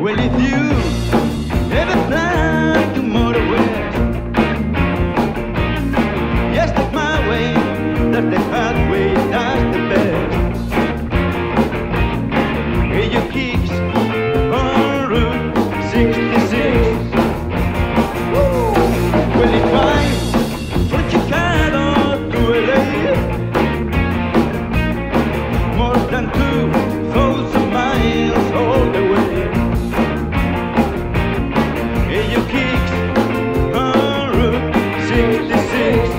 Well, if you ever plan to motor west, yes, that's my way, that's the pathway, that's the best. Hey, your kicks on Route 66. Well, if I'm from Chicago to LA, more than 2,000 miles all the way. Hey, your kicks on Route 66.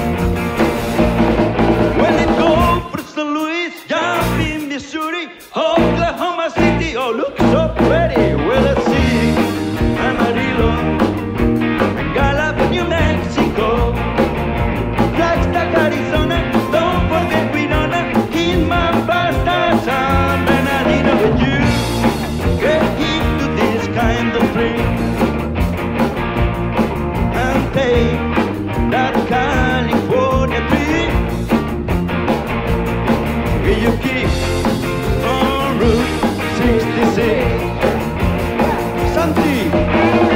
Well, it goes for St. Louis, jump in Missouri, Oklahoma City, oh, look so pretty. Well, let's see, Amarillo, Gallup, New Mexico, Flagstaff, Arizona, don't forget Winona, in my pasta, San Bernardino. But you get into this kind of thing and take that California trip. Will you keep on Route 66? Santi.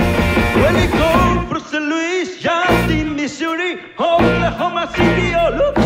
Well, it goes for St. Louis, just in Missouri, Oklahoma City, oh, look.